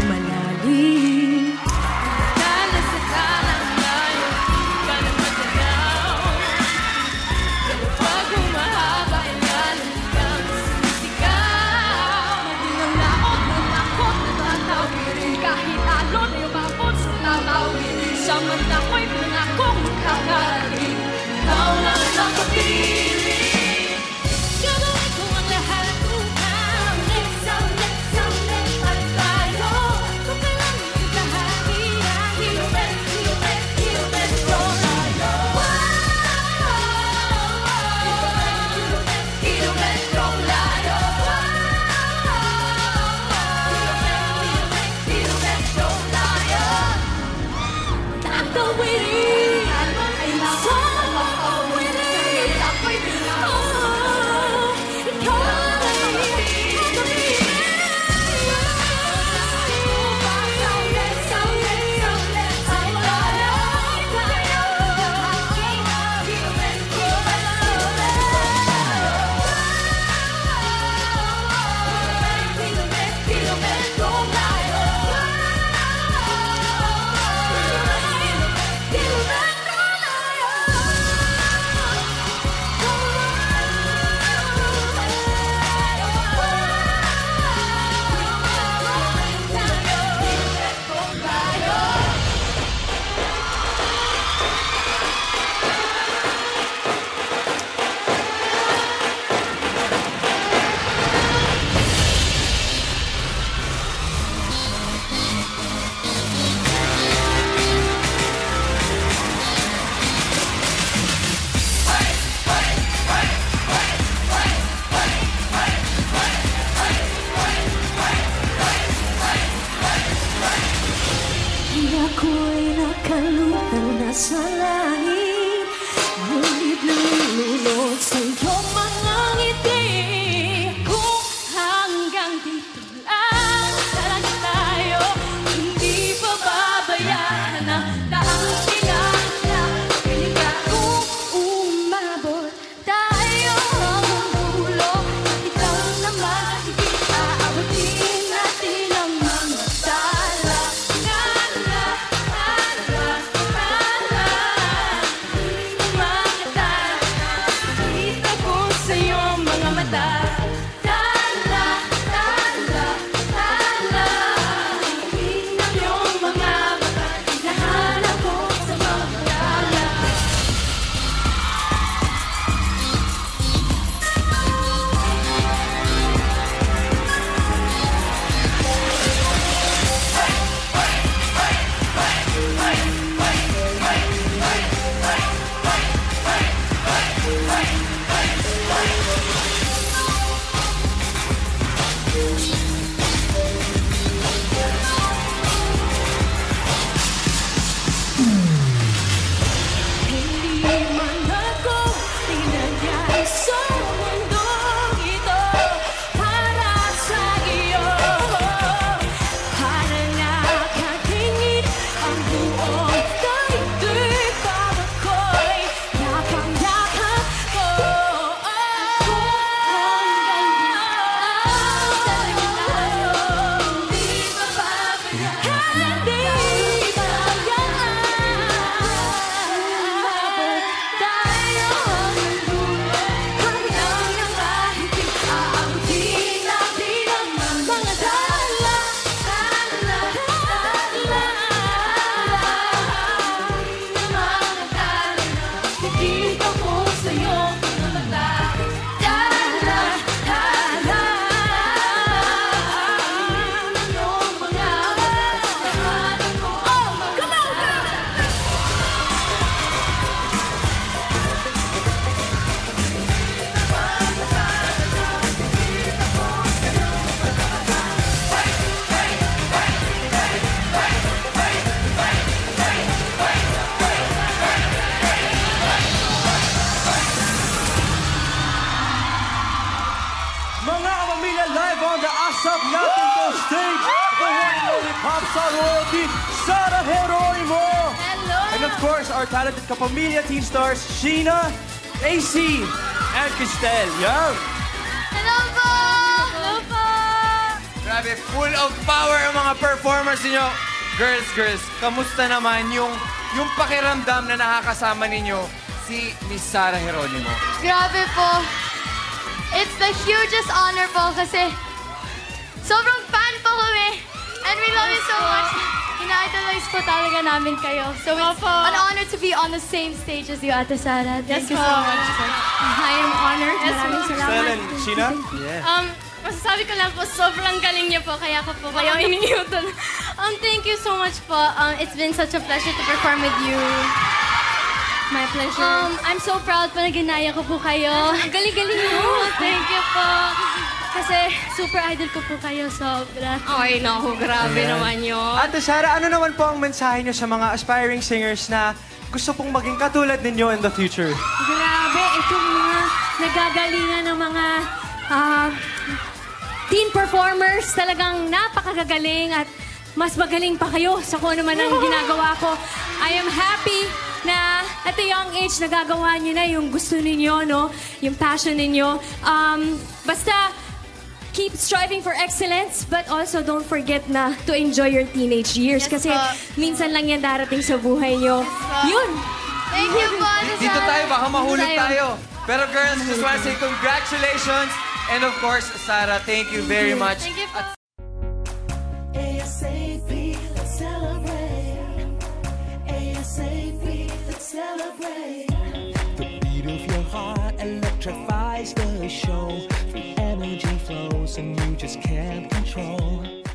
malalim. Dala sa talang layo, di ka na magalaw. Pero pag humahaba, ilalim kang sumisigaw. Maging ang laot, natakot, natatawirin. Kahit alon ay umabot sa tatawirin. Sa mata ko'y pinangakong makakarating. Ikaw lang ang kapiling. Gagawin ko ang lahat upang someday at tayo. Kung kailan magkaharian, kilometro layo. Kilometro layo. Kilometro layo. Tatawirin ay sasawirin. Ikaw ay ako'y nakalutang nasa langit, ngunit nalulunod sa'yo mga ngiti. Kung hanggang dito lang talaga tayo, hindi pa babayaan ang taang pinagla. Piling ka kung umabot tayo hanggang dulo, ikaw naman higit aabutin natin ang mga tala. Asap natin to stage, the one and only pop star royalty, Sarah Geronimo. Hello! And of course, our talented Kapamilya teen stars, Sheena, AC, and Cristel. Yeah. Hello po! Hello po! Grabe, full of power ang mga performers niyo. Girls, kamusta naman yung pakiramdam na nakakasama ninyo si Miss Sarah Geronimo? Grabe po. It's the hugest honor po kasi sobrang fan po kami. And we love you so much. Ina-idolize po talaga namin kayo. So it's an honor to be on the same stage as you, Ate Sarah. Thank you so much. I am honored. Maraming salamat. Sheena? Masasabi ko lang po, sobrang galing niyo po, kaya ko po kayo iniutan. Thank you so much po. It's been such a pleasure to perform with you. My pleasure. I'm so proud po na ginaya ko po kayo. Ang galing-galing mo. Thank you po. Kasi super idol ko po kayo, sobra. Ay, naku, grabe naman yun. Ate Sarah, ano naman po ang mensahe niyo sa mga aspiring singers na gusto pong maging katulad ninyo in the future? Grabe, itong mga nagagalingan ng mga teen performers, talagang napakagagaling at mas magaling pa kayo sa kung ano man ang ginagawa ko. I am happy na at a young age nagagawa niyo na yung gusto ninyo, no? Yung passion ninyo. Basta, keep striving for excellence, but also don't forget na to enjoy your teenage years. Yes, kasi po. minsan lang yan darating sa buhay nyo. Yun! Thank you po, Ate Sarah. Dito tayo, baka mahulog Tayo. tayo. Pero girls, just want to say congratulations. And of course, Sarah, thank you very much. Thank you po. ASAP, let's celebrate. ASAP, let's celebrate. The beat of your heart electrifies the show. The energy flows and you just can't control.